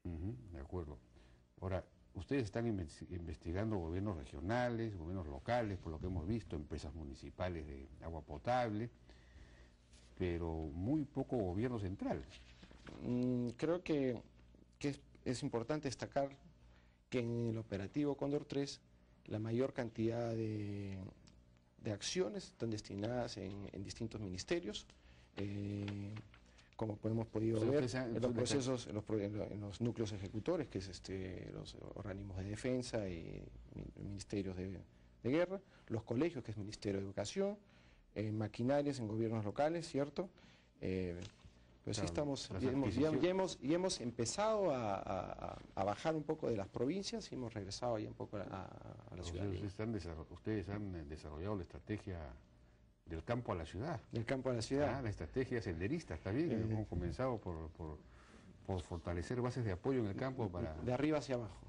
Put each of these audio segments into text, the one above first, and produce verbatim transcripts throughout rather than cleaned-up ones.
Uh-huh, de acuerdo. Ahora, ustedes están investigando gobiernos regionales, gobiernos locales, por lo que hemos visto, empresas municipales de agua potable, pero muy poco gobierno central. Mm, creo que, que es, es importante destacar que en el operativo Cóndor tres la mayor cantidad de, de acciones están destinadas en, en distintos ministerios, eh, como hemos podido O sea, ver han, en los procesos, en los, en los núcleos ejecutores, que es este, los organismos de defensa y ministerios de, de guerra, los colegios, que es Ministerio de Educación, eh, maquinarias en gobiernos locales, ¿cierto? Eh, Pues claro, sí estamos, y hemos, ya, ya hemos, y hemos empezado a, a, a bajar un poco de las provincias y hemos regresado ya un poco a, a la ciudad. Ustedes han, ustedes han desarrollado la estrategia del campo a la ciudad. Del campo a la ciudad. Ah, la estrategia senderista, está bien. Eh, hemos comenzado por, por, por fortalecer bases de apoyo en el campo para... De arriba hacia abajo.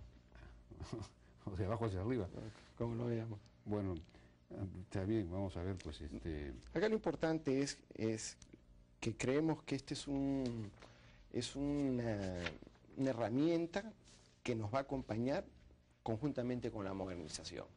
O de abajo hacia arriba. Como lo veamos. Bueno, está bien, vamos a ver, pues este... Acá lo importante es... es que creemos que este es, un, es una, una herramienta que nos va a acompañar conjuntamente con la modernización.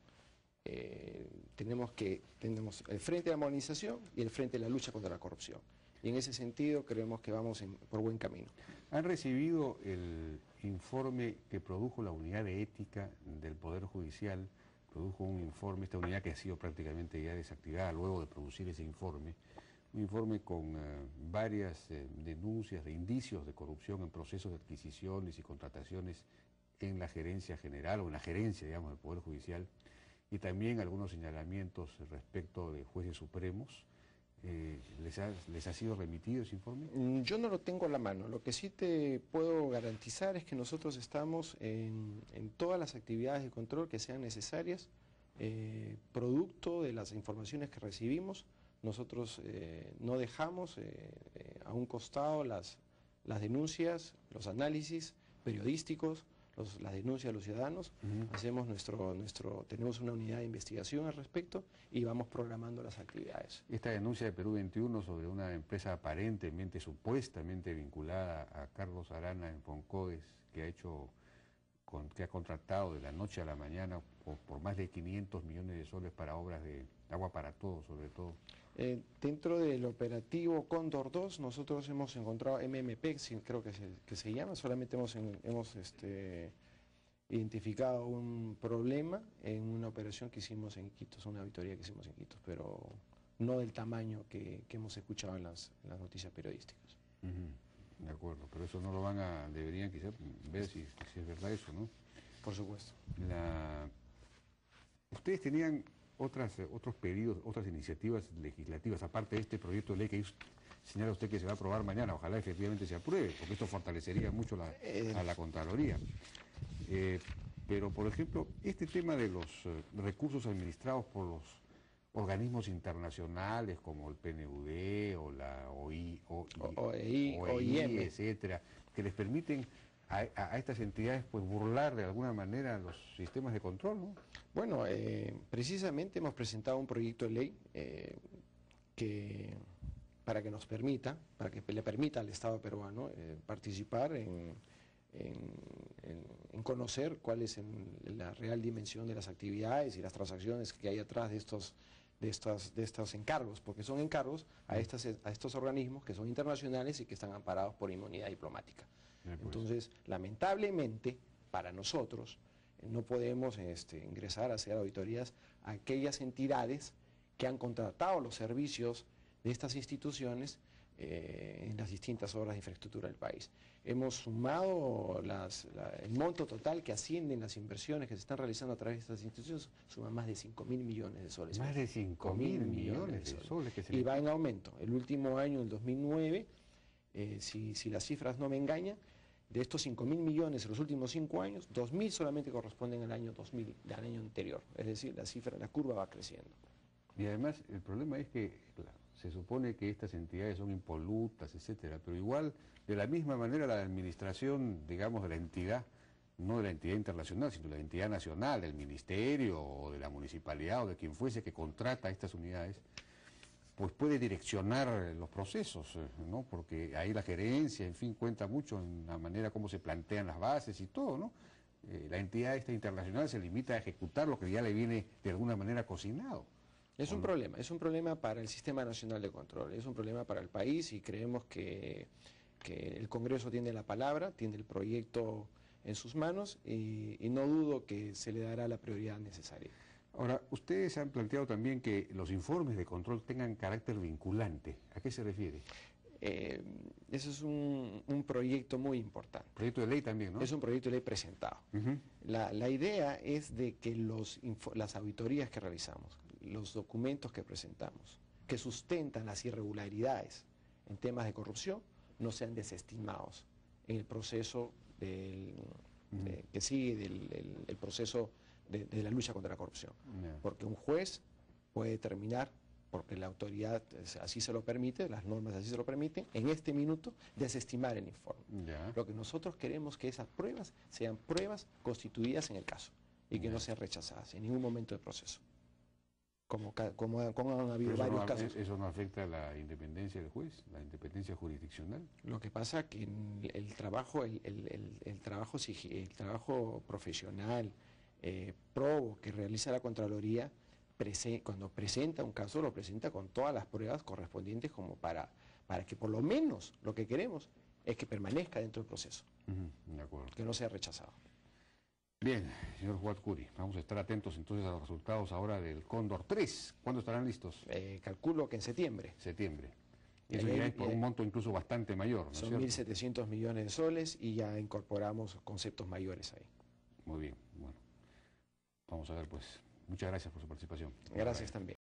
Eh, tenemos, que, tenemos el frente de la modernización y el frente de la lucha contra la corrupción. Y en ese sentido creemos que vamos en, por buen camino. ¿Han recibido el informe que produjo la unidad de ética del Poder Judicial? Produjo un informe, esta unidad que ha sido prácticamente ya desactivada luego de producir ese informe. Un informe con uh, varias eh, denuncias de indicios de corrupción en procesos de adquisiciones y contrataciones en la gerencia general o en la gerencia, digamos, del Poder Judicial, y también algunos señalamientos respecto de jueces supremos. Eh, ¿les, ha, ¿Les ha sido remitido ese informe? Yo no lo tengo a la mano. Lo que sí te puedo garantizar es que nosotros estamos en, en todas las actividades de control que sean necesarias, eh, producto de las informaciones que recibimos. Nosotros eh, no dejamos eh, eh, a un costado las, las denuncias, los análisis periodísticos, los, las denuncias de los ciudadanos. Uh-huh. Hacemos nuestro, nuestro, tenemos una unidad de investigación al respecto y vamos programando las actividades. Esta denuncia de Perú veintiuno sobre una empresa aparentemente, supuestamente vinculada a Carlos Arana en Foncodes, que ha hecho, con, que ha contratado de la noche a la mañana por, por más de quinientos millones de soles para obras de agua para todos, sobre todo. Eh, dentro del operativo Cóndor dos, nosotros hemos encontrado M M P, creo que se, que se llama, solamente hemos, hemos este, identificado un problema en una operación que hicimos en Iquitos, una auditoría que hicimos en Iquitos, pero no del tamaño que, que hemos escuchado en las, en las noticias periodísticas. Uh-huh. De acuerdo, pero eso no lo van a, deberían quizás ver si, si es verdad eso, ¿no? Por supuesto. La... Ustedes tenían otras, otros pedidos, otras iniciativas legislativas, aparte de este proyecto de ley que señala usted que se va a aprobar mañana, ojalá efectivamente se apruebe, porque esto fortalecería mucho la, a la Contraloría. Eh, pero, por ejemplo, este tema de los eh, recursos administrados por los organismos internacionales como el P N U D o la O I, O I M, etcétera, que les permiten a, a, a estas entidades pues burlar de alguna manera los sistemas de control, ¿no? Bueno, eh, precisamente hemos presentado un proyecto de ley eh, que, para que nos permita, para que le permita al Estado peruano eh, participar en, en, en, en conocer cuál es en, la real dimensión de las actividades y las transacciones que hay atrás de estos, de estas, de estos encargos, porque son encargos a, estas, a estos organismos que son internacionales y que están amparados por inmunidad diplomática. Entonces, lamentablemente, para nosotros, no podemos este, ingresar a hacer auditorías a aquellas entidades que han contratado los servicios de estas instituciones eh, en las distintas obras de infraestructura del país. Hemos sumado las, la, el monto total que ascienden las inversiones que se están realizando a través de estas instituciones, suma más de cinco mil millones de soles. Más de cinco mil millones de soles. Que se y va en aumento. El último año, el dos mil nueve, eh, si, si las cifras no me engañan, de estos cinco mil millones en los últimos cinco años, dos mil solamente corresponden al año dos mil, del año anterior. Es decir, la cifra, la curva va creciendo. Y además, el problema es que claro, se supone que estas entidades son impolutas, etcétera, pero igual, de la misma manera, la administración, digamos, de la entidad, no de la entidad internacional, sino de la entidad nacional, del ministerio, o de la municipalidad, o de quien fuese que contrata estas unidades, pues puede direccionar los procesos, eh, ¿no? Porque ahí la gerencia, en fin, cuenta mucho en la manera como se plantean las bases y todo, ¿no? Eh, la entidad esta internacional se limita a ejecutar lo que ya le viene de alguna manera cocinado. Es un problema, es un problema para el Sistema Nacional de Control, es un problema para el país y creemos que, que el Congreso tiene la palabra, tiene el proyecto en sus manos y, y no dudo que se le dará la prioridad necesaria. Ahora, ustedes han planteado también que los informes de control tengan carácter vinculante. ¿A qué se refiere? Eh, eso es un, un proyecto muy importante. Proyecto de ley también, ¿no? Es un proyecto de ley presentado. Uh-huh. la, la idea es de que los, las auditorías que realizamos, los documentos que presentamos, que sustentan las irregularidades en temas de corrupción, no sean desestimados en el proceso del, uh-huh. de, que sigue del el, el proceso de, de la lucha contra la corrupción. Yeah. Porque un juez puede determinar, porque la autoridad así se lo permite, las normas así se lo permiten, en este minuto desestimar el informe. Yeah. Lo que nosotros queremos es que esas pruebas sean pruebas constituidas en el caso y que yeah. no sean rechazadas en ningún momento del proceso. Como, como, como han habido varios no, casos. ¿Eso no afecta la independencia del juez, la independencia jurisdiccional? Lo que pasa es que el, el, trabajo, el, el, el, el, trabajo, el trabajo profesional, eh, probo que realiza la Contraloría, prese, cuando presenta un caso, lo presenta con todas las pruebas correspondientes como para, para que por lo menos lo que queremos es que permanezca dentro del proceso. Uh-huh, de acuerdo. Que no sea rechazado. Bien, señor Fuad Curi, vamos a estar atentos entonces a los resultados ahora del Cóndor tres. ¿Cuándo estarán listos? Eh, calculo que en septiembre. Septiembre. Eso ya es por un monto incluso bastante mayor, ¿no es cierto? Son mil setecientos millones de soles y ya incorporamos conceptos mayores ahí. Muy bien, bueno. Vamos a ver, pues. Muchas gracias por su participación. Gracias también.